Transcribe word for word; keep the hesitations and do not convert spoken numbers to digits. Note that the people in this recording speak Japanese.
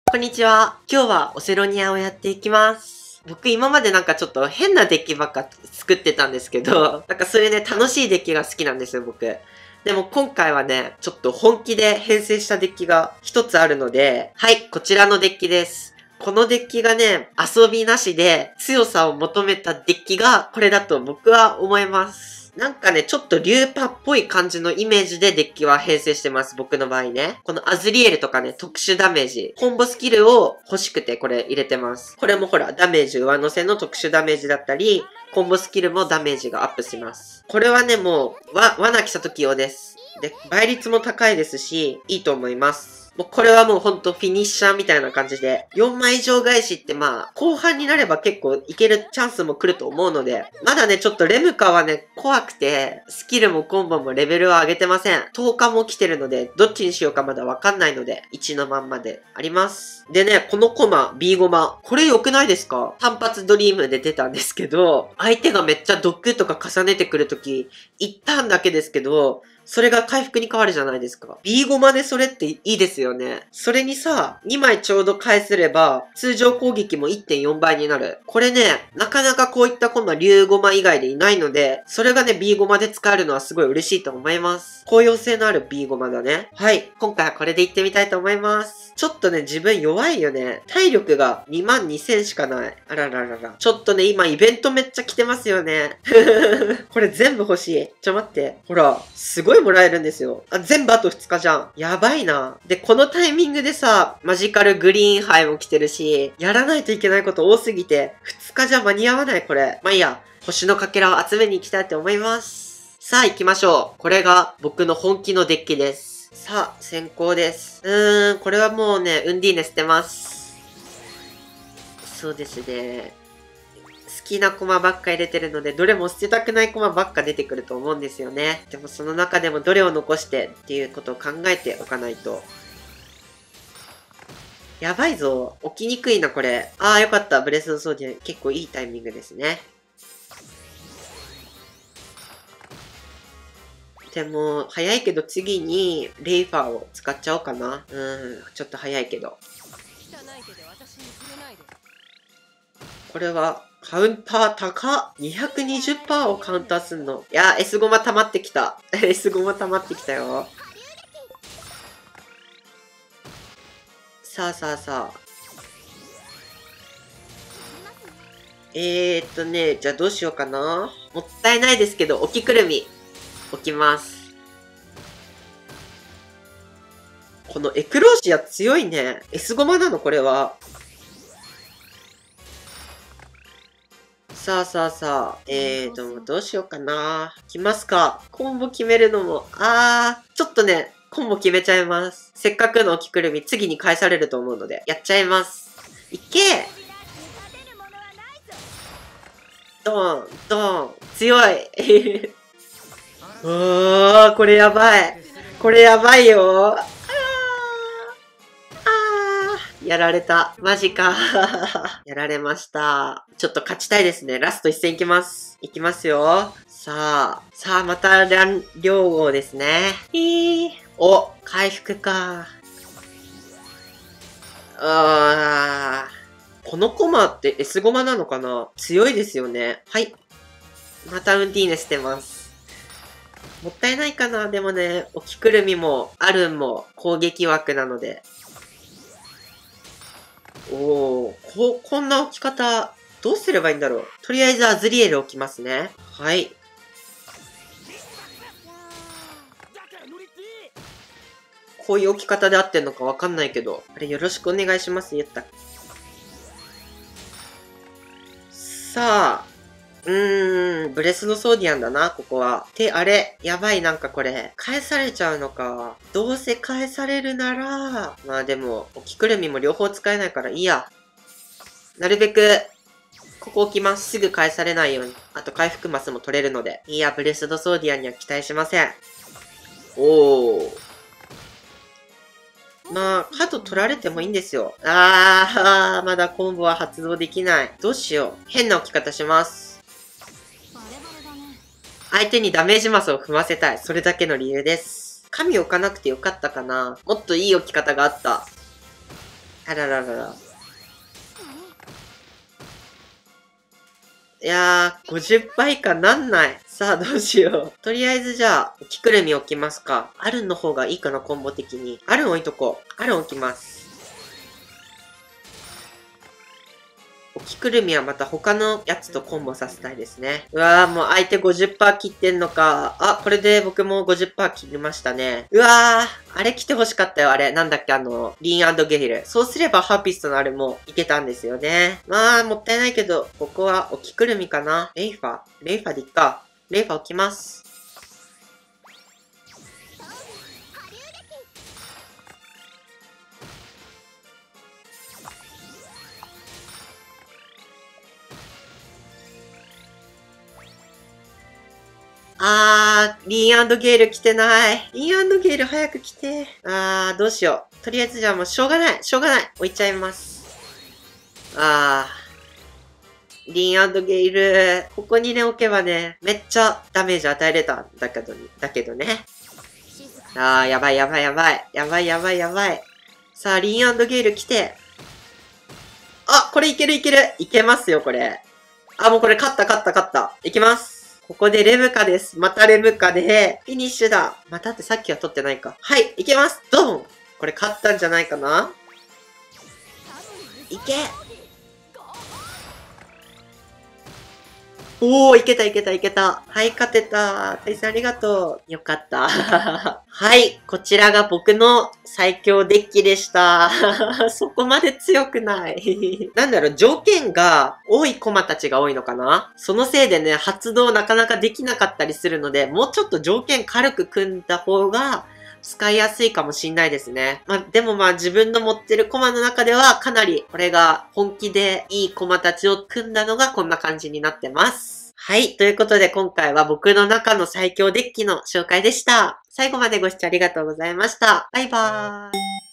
こんにちは。今日はオセロニアをやっていきます。僕今までなんかちょっと変なデッキばっか作ってたんですけど、なんかそれね、楽しいデッキが好きなんですよ、僕。でも今回はね、ちょっと本気で編成したデッキが一つあるので、はい、こちらのデッキです。このデッキがね、遊びなしで強さを求めたデッキがこれだと僕は思います。なんかね、ちょっとリューパっぽい感じのイメージでデッキは編成してます。僕の場合ね。このアズリエルとかね、特殊ダメージ。コンボスキルを欲しくてこれ入れてます。これもほら、ダメージ上乗せの特殊ダメージだったり、コンボスキルもダメージがアップします。これはね、もう、わ、罠来た時用です。で、倍率も高いですし、いいと思います。もうこれはもうほんとフィニッシャーみたいな感じで、よんまい以上返しってまあ、後半になれば結構いけるチャンスも来ると思うので、まだね、ちょっとレムカはね、怖くて、スキルもコンボもレベルは上げてません。とおかも来てるので、どっちにしようかまだわかんないので、いちのまんまであります。でね、このコマ、ビーゴマ。これ良くないですか？単発ドリームで出たんですけど、相手がめっちゃドックとか重ねてくるとき、一ターンだけですけど、それが回復に変わるじゃないですか。ビーゴマでそれっていいですよね。それにさ、にまいちょうど返せれば、通常攻撃も いってんよん 倍になる。これね、なかなかこういったコマ、竜ゴマ以外でいないので、それがね、ビーゴマで使えるのはすごい嬉しいと思います。効用性のあるビーゴマだね。はい。今回はこれでいってみたいと思います。ちょっとね、自分弱いよね。体力がにまんにせんしかない。あらららら。ちょっとね、今イベントめっちゃ来てますよね。これ全部欲しい。ちょ待って。ほら、すごいもらえるんですよ。あ、全部あとふつかじゃん。やばいな。で、このタイミングでさ、マジカルグリーンハイも来てるし、やらないといけないこと多すぎて、ふつかじゃ間に合わない、これ。まあいいや。星のかけらを集めに行きたいと思います。さあ行きましょう。これが僕の本気のデッキです。さあ、先行です。うーん、これはもうね、ウンディーネ捨てます。そうですね。好きなコマばっか入れてるので、どれも捨てたくないコマばっか出てくると思うんですよね。でもその中でもどれを残してっていうことを考えておかないと。やばいぞ。起きにくいな、これ。ああ、よかった。ブレスのソーディア結構いいタイミングですね。でも、早いけど次にレイファーを使っちゃおうかな。うん、ちょっと早いけど。これは、カウンター高っ !にひゃくにじゅっパーセント をカウンターすんの。いやー、S ゴマ溜まってきた。S ゴマ溜まってきたよ。さあさあさあ。えーっとね、じゃあどうしようかな。もったいないですけど、置きくるみ。置きます。このエクローシア強いね。S ゴマなのこれは。さあさあさあ。えーと、どうしようかな。来ますか。コンボ決めるのも、あー、ちょっとね、コンボ決めちゃいます。せっかくの置きくるみ、次に返されると思うので、やっちゃいます。いけードーン、ドーン、強い。うわー、これやばい。これやばいよ。あー、あー、やられた。マジか。やられました。ちょっと勝ちたいですね。ラスト一戦いきます。いきますよ。さあ、さあ、また乱、両号ですね。ひー。お、回復か。あー。このコマって S ゴマなのかな？強いですよね。はい。またウンディーネ捨てます。もったいないかな？でもね、置きくるみも、アルンも攻撃枠なので。おー、こ、こんな置き方、どうすればいいんだろう。とりあえずアズリエル置きますね。はい。こういう置き方で合ってんのかわかんないけど。あれ、よろしくお願いします、言った。さあ。うーん、ブレスのソーディアンだな、ここは。て、あれ、やばい、なんかこれ。返されちゃうのか。どうせ返されるなら、まあでも、置きくるみも両方使えないからいいや。なるべく、ここ置きます。すぐ返されないように。あと回復マスも取れるので。いや、ブレスドソーディアンには期待しません。おー。まあ、カード取られてもいいんですよ。あー、まだコンボは発動できない。どうしよう。変な置き方します。相手にダメージマスを踏ませたい。それだけの理由です。神置かなくてよかったかな。もっといい置き方があった。 あらららら。いやー、ごじゅっぱい以下なんない。さあ、どうしよう。とりあえずじゃあ、キクルミ置きますか。アルンの方がいいかな、コンボ的に。アルン置いとこう。アルン置きます。キクルミはまた他のやつとコンボさせたいですね。うわー、もう相手 ごじゅっパーセント 切ってんのか。あ、これで僕も ごじゅっパーセント 切りましたね。うわー、あれ来て欲しかったよ、あれ。なんだっけ、あの、リーンゲヒル。そうすればハーピストのあれもいけたんですよね。まあ、もったいないけど、ここはおキクルミかな。レイファレイファでいっか。レイファ置きます。あー、リーンゲール来てない。リーンゲール早く来て。あー、どうしよう。とりあえずじゃあもうしょうがない。しょうがない。置いちゃいます。あー。リーンゲール。ここにね、置けばね、めっちゃダメージ与えれたんだけど、だけどね。あー、やばいやばいやばい。やばいやばいやばい。さあ、リーンゲール来て。あ、これいけるいける。いけますよ、これ。あ、もうこれ勝った勝った勝った。いきます。ここでレムカです。またレムカで、フィニッシュだ。またってさっきは取ってないか。はい、いけます。ドン。これ勝ったんじゃないかな。いけ。おー、いけたいけたいけた。はい、勝てた。大さんありがとう。よかった。はい、こちらが僕の最強デッキでした。そこまで強くない。なんだろう、条件が多いコマたちが多いのかな。そのせいでね、発動なかなかできなかったりするので、もうちょっと条件軽く組んだ方が、使いやすいかもしんないですね。まあ、でもまあ自分の持ってるコマの中ではかなりこれが本気でいいコマたちを組んだのがこんな感じになってます。はい。ということで今回は僕の中の最強デッキの紹介でした。最後までご視聴ありがとうございました。バイバーイ。